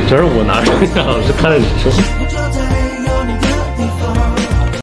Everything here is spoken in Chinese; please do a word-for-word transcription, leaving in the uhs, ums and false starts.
全是我拿剩下，老师看着你说。